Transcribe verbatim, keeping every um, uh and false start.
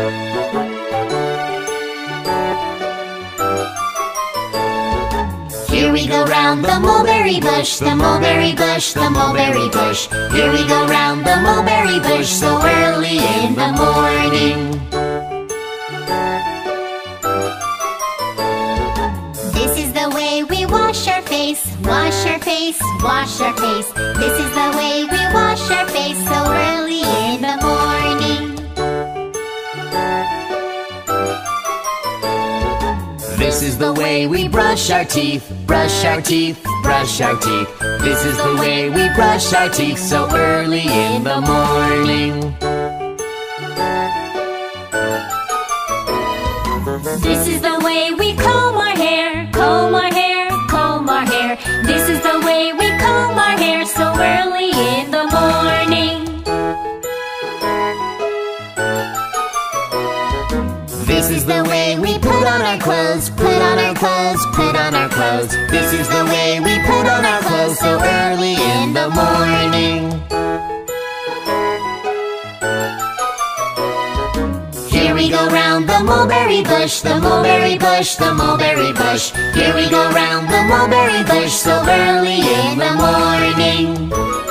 Here we go round the mulberry bush, the mulberry bush, the mulberry bush. Here we go round the mulberry bush so early in the morning. This is the way we wash our face, wash our face, wash our face. This is the way we wash our face so early in the morning. This is the way we brush our teeth, brush our teeth, brush our teeth. This is the way we brush our teeth so early in the morning. This is the way we comb our hair, comb our hair, comb our hair. This is the way we comb our hair so early in the morning. This is the way we put on our clothes, put on our clothes, put on our clothes. This is the way we put on our clothes so early in the morning. Here we go round the mulberry bush, the mulberry bush, the mulberry bush. Here we go round the mulberry bush so early in the morning.